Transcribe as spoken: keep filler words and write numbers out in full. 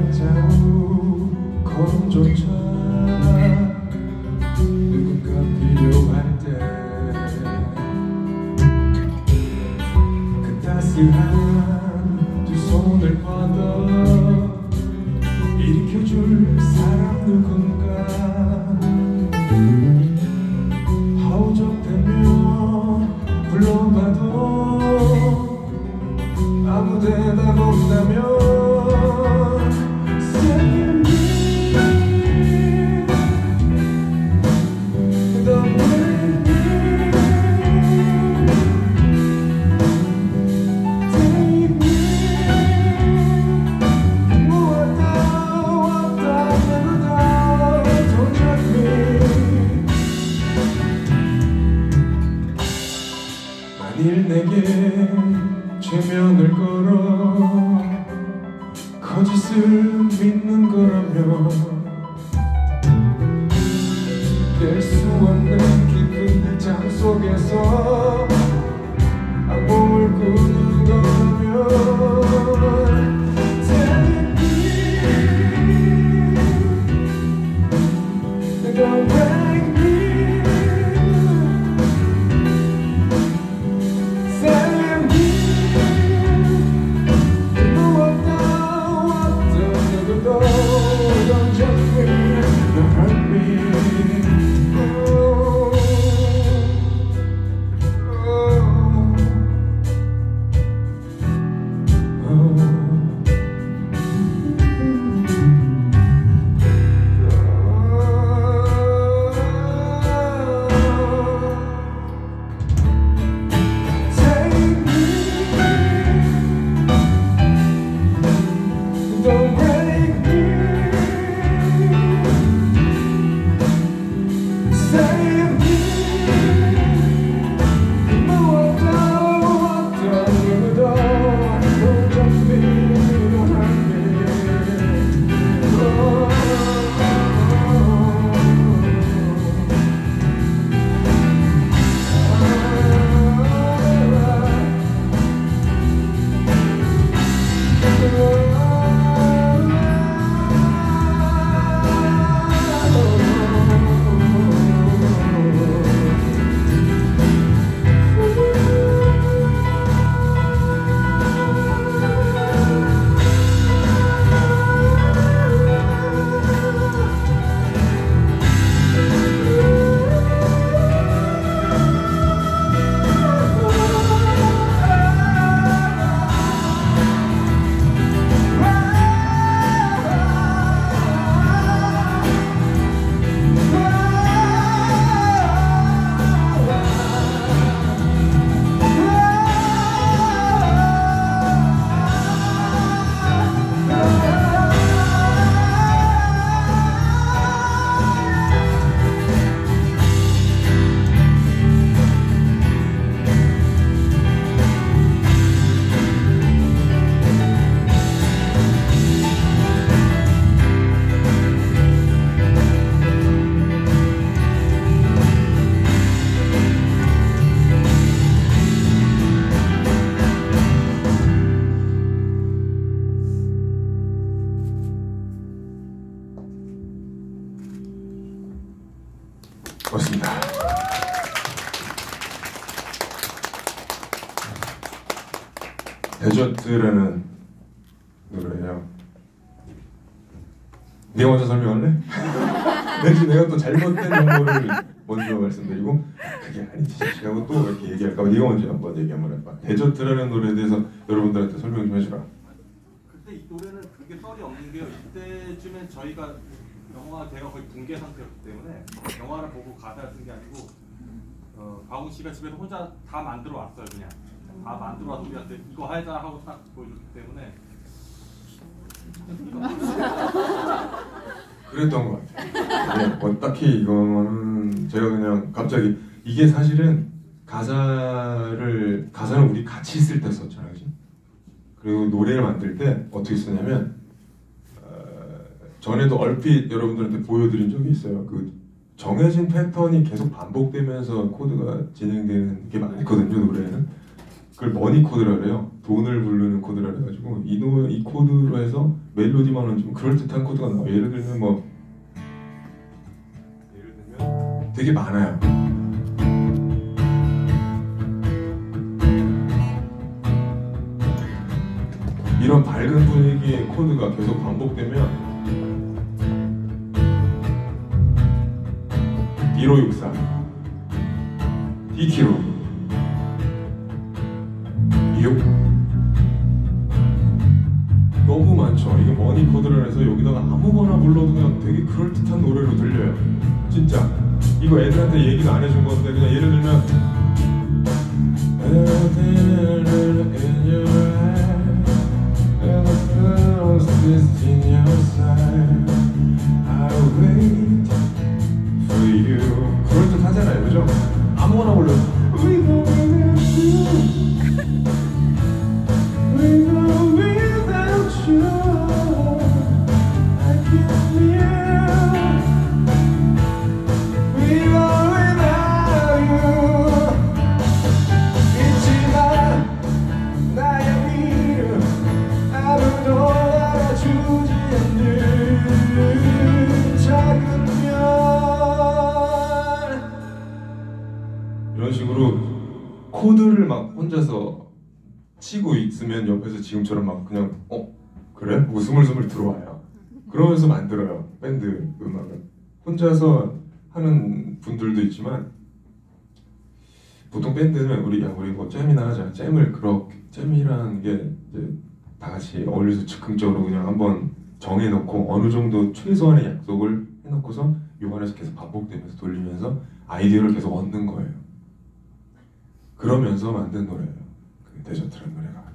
차가운 걸음조차 누군가 필요할 때 그 따스한 두 손을 뻗어 일으켜줄 사람 누군가 허우적대며 불러봐도 아무 대답 없다면 만일 내게 최면을 걸어 거짓을 믿는 거라면 깰 수 없는 깊은 잠 속에서 악몽을 꾸는 거라면 Don't break me. Don't judge me, don't hurt me. Oh, oh, oh. Take me, don't break me. Save me. 무엇도 어떤 누구도 Don't judge me, don't hurt me. Oh, 고맙습니다. 데저트라는 노래예요. 네가 먼저 설명할래? 왠지 내가 또 잘못된 정보를 먼저 말씀드리고 그게 아니지 하고 또 이렇게 얘기할까봐 네가 먼저 한번 얘기 한번 해봐. 데저트라는 노래에 대해서 여러분들한테 설명 좀 해주라. 그때 이 노래는 그게 썰이 없는 게요. 이때쯤엔 저희가 영화 대가 거의 붕괴 상태였기 때문에 영화를 보고 가사를 쓴 게 아니고 어, 가훈 씨가 집에서 혼자 다 만들어 왔어요. 그냥 다 만들어 와서 우리한테 이거 하자 하고 딱 보여줬기 때문에 그랬던 것 같아요. 네, 뭐 딱히 이거는 제가 그냥 갑자기 이게 사실은 가사를 가사는 우리 같이 쓸 때 썼잖아요, 그치? 그리고 노래를 만들 때 어떻게 쓰냐면 어, 전에도 얼핏 여러분들한테 보여드린 적이 있어요. 그 정해진 패턴이 계속 반복되면서 코드가 진행되는 게 많거든요, 노래에는. 그걸 머니 코드라 그래요. 돈을 부르는 코드라 그래가지고 이, 노, 이 코드로 해서 멜로디만은 좀 그럴듯한 코드가 나와요. 예를 들면 뭐 예를 들면 되게 많아요. 이런 밝은 분위기의 코드가 계속 반복되면 일오육사 D키로 이육 너무 많죠. 이게 머니 코드를 해서 여기다가 아무거나 불러도 그냥 되게 그럴듯한 노래로 들려요. 진짜 이거 애들한테 얘기도 안 해준 건데 그냥 예를 들면 그럴듯하잖아요, 그죠? 아무거나 불러도 We go without you We go without you I can't live We go without you 잊지 마 나의 이름 아무도 알아주지 않는 작은 이런 식으로 코드를 막 혼자서 치고 있으면 옆에서 지금처럼 막 그냥 어? 그래? 하고 스물스물 들어와요. 그러면서 만들어요. 밴드 음악은. 혼자서 하는 분들도 있지만 보통 밴드는 우리 야 우리 뭐 잼이나 하자. 잼을 그렇게 잼이라는 게 이제 다 같이 어울려서 즉흥적으로 그냥 한번 정해놓고 어느 정도 최소한의 약속을 해놓고서 요 안에서 계속 반복되면서 돌리면서 아이디어를 계속 얻는 거예요. 그러면서 만든 노래예요. 그 데저트라는 노래가.